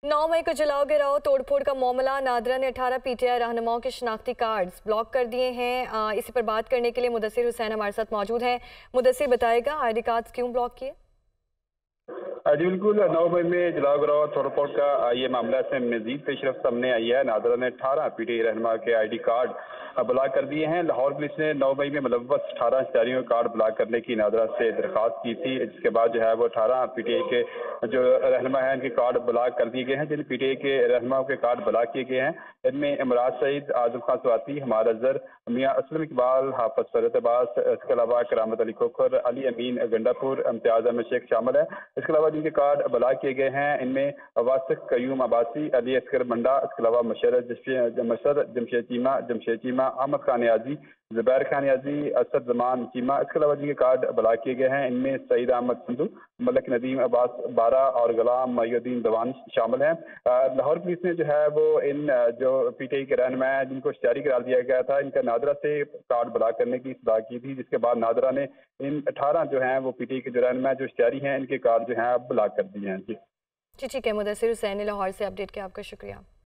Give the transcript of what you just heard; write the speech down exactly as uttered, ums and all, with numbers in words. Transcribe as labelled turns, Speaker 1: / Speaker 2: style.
Speaker 1: नौ मई को जलाओ गिराओ तोड़फोड़ का मामला। नादरा ने अठारह पीटीआई रहनुमाओं के शनाख्ती कार्ड्स ब्लॉक कर दिए हैं। आ, इसी पर बात करने के लिए मुदस्सिर हुसैन हमारे साथ मौजूद हैं। मुदस्सिर, बताएगा आईडी कार्ड्स क्यों ब्लॉक किए?
Speaker 2: जी बिल्कुल, नौ मई में जलाओ गिराओ तोड़फोड़ का ये मामला से मजीद पेशरफ सामने आई है। नादरा ने अठारह पीटीआई रहनुमा के आई डी कार्ड ब्लॉक कर दिए हैं। लाहौर पुलिस ने नौ मई में मुलव्वस अठारह शहरियों के कार्ड ब्लॉक करने की नादरा से दरख्वास्त की थी, जिसके बाद जो है वो अठारह पीटीआई के जो रहनुमा हैं इनके कार्ड ब्लॉक कर दिए गए हैं। जिन पीटीआई के रहनुमाओं के कार्ड ब्लॉक किए गए हैं इनमें इमराज सईद, आजम खान स्वाति, हमार अजहर, मियाँ असलम इकबाल, हाफिज फरत अब्बास, इसके अलावा करामत अली खोखर, अली अमीन गंडापुर, इम्तियाज अहमद शेख शामिल है। इसके अलावा जिनके कार्ड ब्लॉक किए गए हैं इनमें वासिक कयूम अब्बासी, अली असगर मंडा, इसके अलावा मशरत मशर जमशेद चीमा, जमशेद चीमा, अहमद खान याजी, जुबैर खान याजी, असद जमान चीमा। इसके अलावा जिनके कार्ड ब्लॉक किए गए हैं इनमें सईद अहमद संधू, मलक नदीम अब्बास बारा और गुलाम महीउद्दीन दवान शामिल हैं। लाहौर पुलिस ने जो है वो इन जो पीटीआई के रहनुमा हैं जिनको इश्तिहारी करार दिया गया था, इनका नादरा से कार्ड ब्लॉक करने की सलाह की थी, जिसके बाद नादरा ने इन अठारह जो हैं वो पीटीआई के जो रहनुमा जो इश्तिहारी हैं इनके कार्ड जो हैं अब ब्लॉक कर दिए हैं। जी
Speaker 1: जी ठीक है। मुदस्सिर हुसैन लाहौर से अपडेट किया, आपका शुक्रिया।